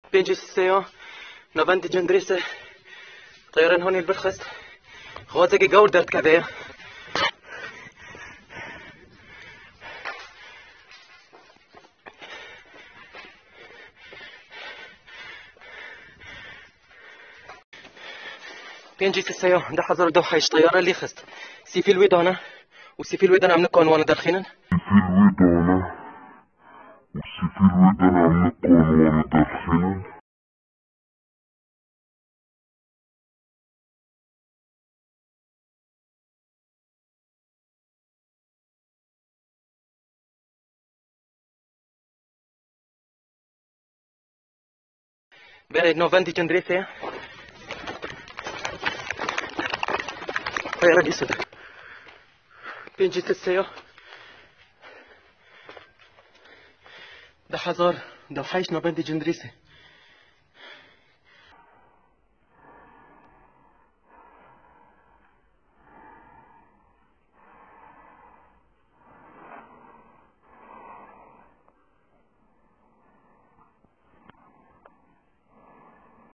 بيجي السيو نوفنتي جندريس طيران هوني البرخست خوازقي قول درت كذا بينجي السيو ده حضر دو حيش طيارة اللي خست سيفي الويدانة وسيفي الويدانة عم نكون وانا داخلين بيريد نوفنتي جندريسي طيارة الأسود بينجي السيو ده حضر ده حيش نوفنتي جندريسي